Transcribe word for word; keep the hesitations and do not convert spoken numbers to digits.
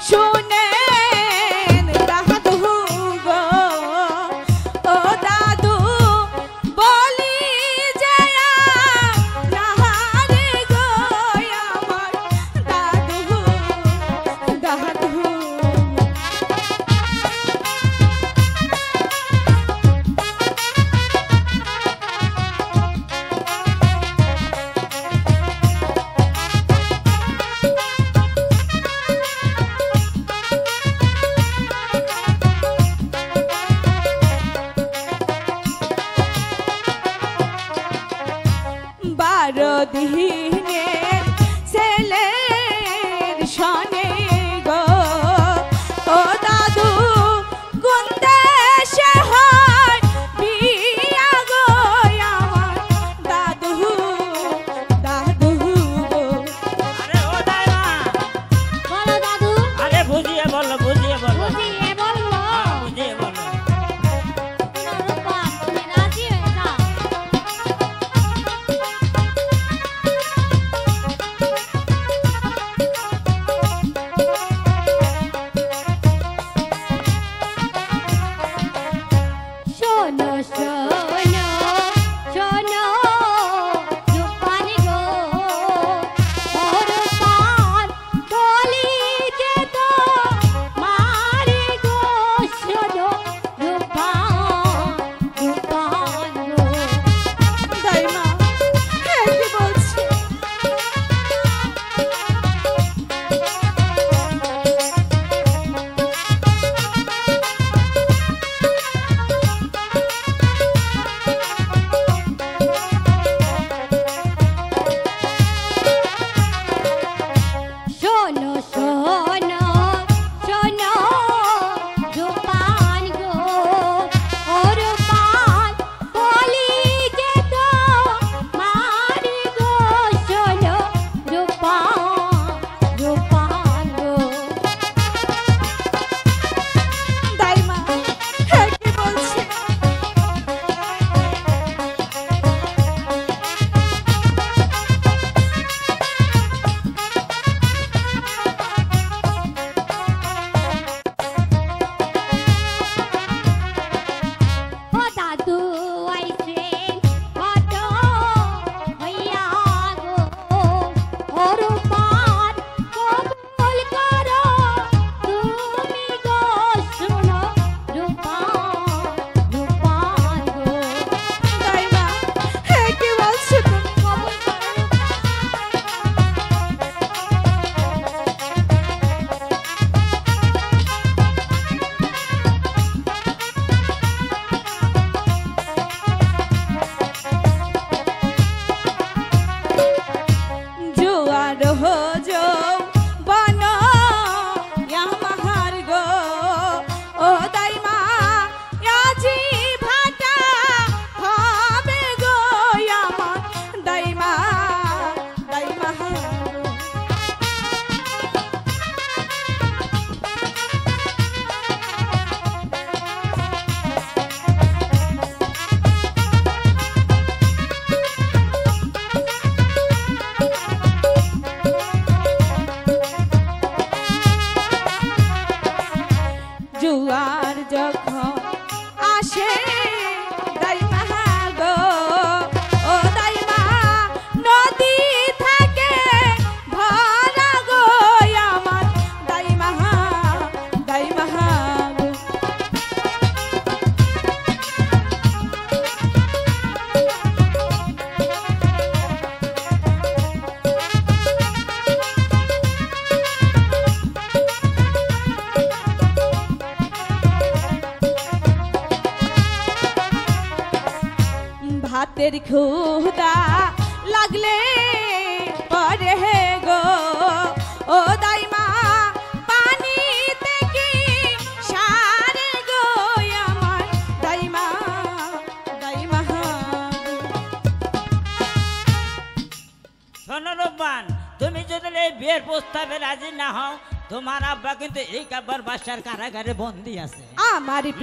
শুনেন দাদু গো ও দাদু বলি যে নাহারে গো আমার দাদু দাদু বারো দিনের ছেলের সনে গো ও দাদু কোন দেশে হয় বিয়া গো আমার দাদু দাদু গো। আরে ও দাইমা বলো দাদু আরে বুঝিয়ে বলো বুঝিয়ে বলো বুঝিয়ে বললো হ্যাঁ, বুঝিয়ে বলো রূপা তুমি রাজি হয়ে যাও শোনো শোনো শোনো রূপান গো ও রূপান বলি যে তো মারে গো শোনো রূপান রূপান গো দাইমা হ্যাঁ কি বলছি শোনো শোনো শোনো রূপান গো ও রূপান বলি যে তো মারি গো শোনো রূপান রূপান গো দাইমা হ্যাঁ কি বলছি ও দাদু আইছে কত হইয়া গো ও রূপান কবুল করো তুমি গো শোনো রূপান রূপান গো দাইমা হ্যাঁ কি বলছো তুমি কবুল করো জুয়ার হো যো বন ইয়ামাহার গো ও দাইমা আজি ভাটা হবে গো আমার দাইমা দাইমা জুয়ার যখন আসে দাইমা গো ও দাইমা নদী থাকে ভরা গো আমার দাইমা দাইমা গো ভাতের ক্ষুধা লাগলে পরে হে গো ও দাইমা পানি থেকে সারে গো আমার দাইমা দাইমা শোনো রূপবান তুমি যদি এই বিয়ের প্রস্তাবে রাজি না হও তোমার আব্বা কিন্তু এই কাবার বাসার কারাগারে বন্দী আছে আমার